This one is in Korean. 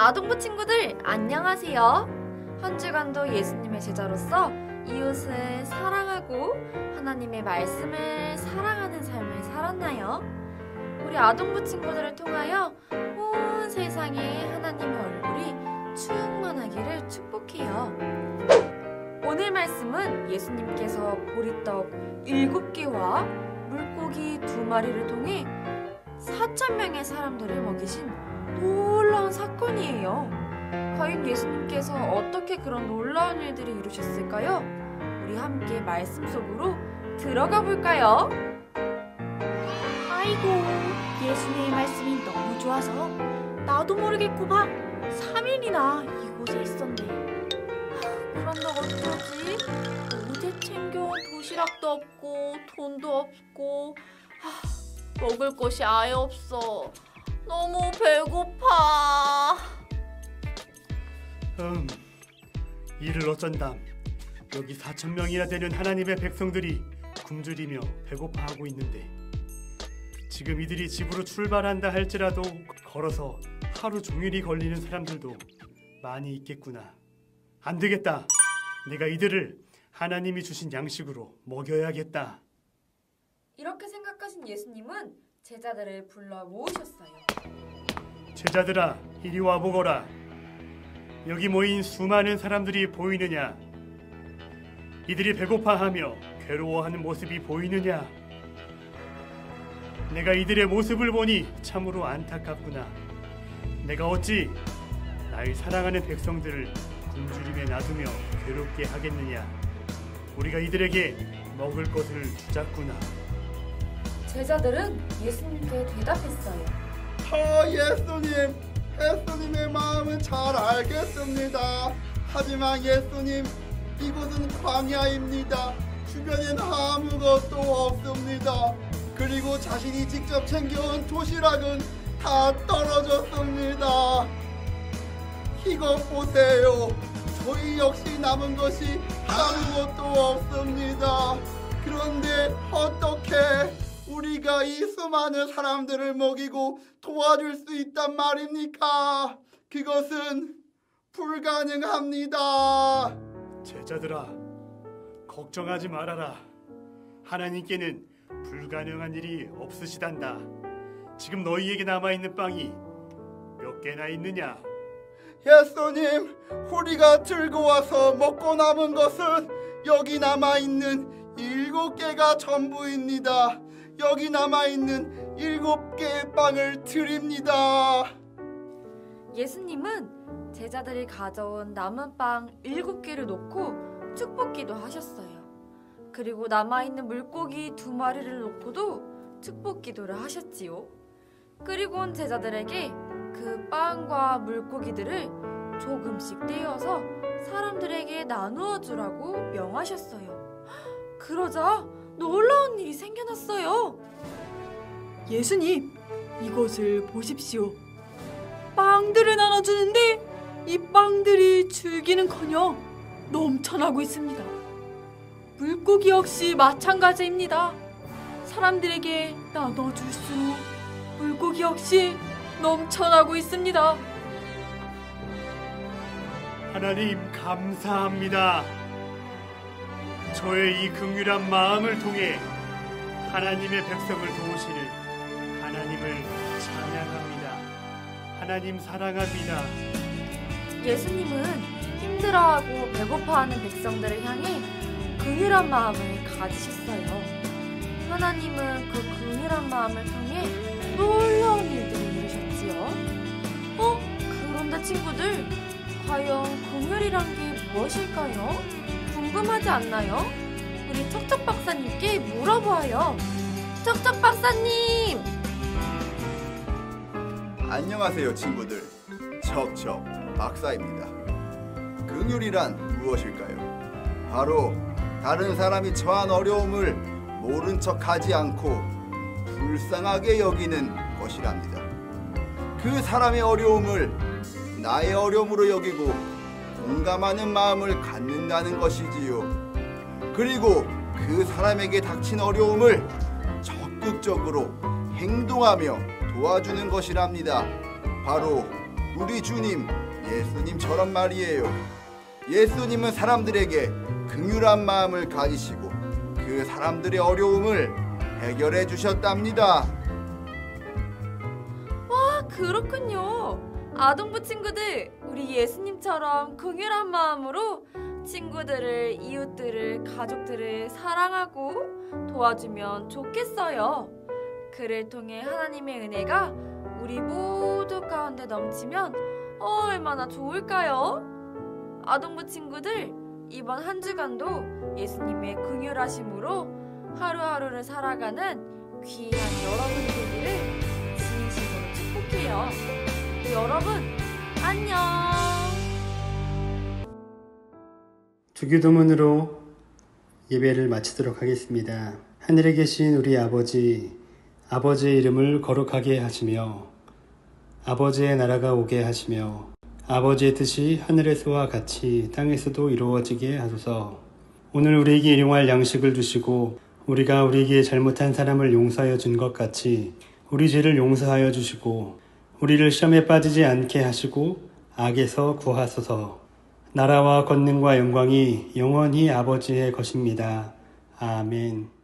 아동부 친구들 안녕하세요. 한 주간도 예수님의 제자로서 이웃을 사랑하고 하나님의 말씀을 사랑하는 삶을 살았나요? 우리 아동부 친구들을 통하여 온 세상에 하나님의 얼굴이 충만하기를 축복해요. 오늘 말씀은 예수님께서 보리떡 7개와 물고기 2마리를 통해 4,000명의 사람들을 먹이신 놀라운 사건이에요. 과연 예수님께서 어떻게 그런 놀라운 일들을 이루셨을까요? 우리 함께 말씀 속으로 들어가 볼까요? 아이고, 예수님의 말씀이 너무 좋아서 나도 모르겠구만 3일이나 이곳에 있었네. 그런데 어쩌지? 어제 챙겨온 도시락도 없고 돈도 없고 먹을 것이 아예 없어. 너무 배고파. 이를 어쩐담. 여기 4,000명이나 되는 하나님의 백성들이 굶주리며 배고파하고 있는데 지금 이들이 집으로 출발한다 할지라도 걸어서 하루 종일이 걸리는 사람들도 많이 있겠구나. 안 되겠다. 내가 이들을 하나님이 주신 양식으로 먹여야겠다. 이렇게 생각하신 예수님은 제자들을 불러 모으셨어요. 제자들아, 이리 와 보거라. 여기 모인 수많은 사람들이 보이느냐? 이들이 배고파하며 괴로워하는 모습이 보이느냐? 내가 이들의 모습을 보니 참으로 안타깝구나. 내가 어찌 날 사랑하는 백성들을 굶주림에 놔두며 괴롭게 하겠느냐? 우리가 이들에게 먹을 것을 주자꾸나. 제자들은 예수님께 대답했어요. 예수님의 마음은 잘 알겠습니다. 하지만 예수님, 이곳은 광야입니다. 주변엔 아무것도 없습니다. 그리고 자신이 직접 챙겨온 도시락은 다 떨어졌습니다. 이것 보세요. 저희 역시 남은 것이 아무것도 없습니다. 그런데 어떻게 우리가 이 수많은 사람들을 먹이고 도와줄 수 있단 말입니까? 그것은 불가능합니다. 제자들아, 걱정하지 말아라. 하나님께는 불가능한 일이 없으시단다. 지금 너희에게 남아있는 빵이 몇 개나 있느냐? 예수님, 우리가 들고 와서 먹고 남은 것은 여기 남아있는 7개가 전부입니다. 여기 남아있는 7개의 빵을 드립니다. 예수님은 제자들이 가져온 남은 빵 7개를 놓고 축복기도 하셨어요. 그리고 남아있는 물고기 2마리를 놓고도 축복기도를 하셨지요. 그리고 온 제자들에게 그 빵과 물고기들을 조금씩 떼어서 사람들에게 나누어 주라고 명하셨어요. 그러자 놀라운 일이 생겨났어요. 예수님, 이것을 보십시오. 빵들을 나눠주는데 이 빵들이 줄기는커녕 넘쳐나고 있습니다. 물고기 역시 마찬가지입니다. 사람들에게 나눠줄수록 물고기 역시 넘쳐나고 있습니다. 하나님, 감사합니다. 저의 이 긍휼한 마음을 통해 하나님의 백성을 도우시는 하나님을 찬양합니다. 하나님 사랑합니다. 예수님은 힘들어하고 배고파하는 백성들을 향해 긍휼한 마음을 가지셨어요. 하나님은 그 긍휼한 마음을 통해 놀라운 일들을 이루셨지요. 그런데 친구들, 과연 긍휼이란 게 무엇일까요? 궁금하지 않나요? 우리 척척 박사님께 물어봐요. 척척 박사님! 안녕하세요, 친구들. 척척 박사입니다. 긍휼이란 무엇일까요? 바로 다른 사람이 처한 어려움을 모른 척하지 않고 불쌍하게 여기는 것이랍니다. 그 사람의 어려움을 나의 어려움으로 여기고 공감하는 마음을 갖는다는 것이지요. 그리고 그 사람에게 닥친 어려움을 적극적으로 행동하며 도와주는 것이랍니다. 바로 우리 주님 예수님처럼 말이에요. 예수님은 사람들에게 긍휼한 마음을 가지시고 그 사람들의 어려움을 해결해 주셨답니다. 아, 그렇군요. 아동부 친구들, 우리 예수님처럼 긍휼한 마음으로 친구들을, 이웃들을, 가족들을 사랑하고 도와주면 좋겠어요. 그를 통해 하나님의 은혜가 우리 모두 가운데 넘치면 얼마나 좋을까요? 아동부 친구들, 이번 한 주간도 예수님의 긍휼하심으로 하루하루를 살아가는 귀한 여러분 되기를 진심으로 축복해요. 네, 여러분, 안녕. 주기도문으로 예배를 마치도록 하겠습니다. 하늘에 계신 우리 아버지, 아버지의 이름을 거룩하게 하시며 아버지의 나라가 오게 하시며 아버지의 뜻이 하늘에서와 같이 땅에서도 이루어지게 하소서. 오늘 우리에게 일용할 양식을 주시고 우리가 우리에게 잘못한 사람을 용서하여 준 것 같이 우리 죄를 용서하여 주시고 우리를 시험에 빠지지 않게 하시고 악에서 구하소서. 나라와 권능과 영광이 영원히 아버지의 것입니다. 아멘.